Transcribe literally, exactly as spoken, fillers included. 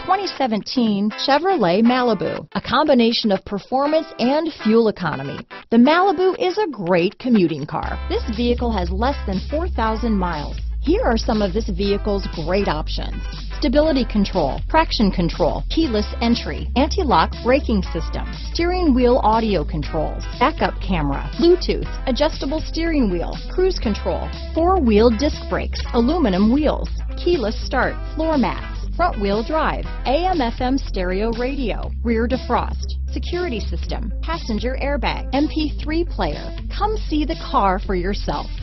twenty seventeen Chevrolet Malibu, a combination of performance and fuel economy. The Malibu is a great commuting car. This vehicle has less than four thousand miles. Here are some of this vehicle's great options: stability control, traction control, keyless entry, anti-lock braking system, steering wheel audio controls, backup camera, Bluetooth, adjustable steering wheel, cruise control, four-wheel disc brakes, aluminum wheels, keyless start, floor mats, front-wheel drive, A M F M stereo radio, rear defrost, security system, passenger airbag, M P three player. Come see the car for yourself.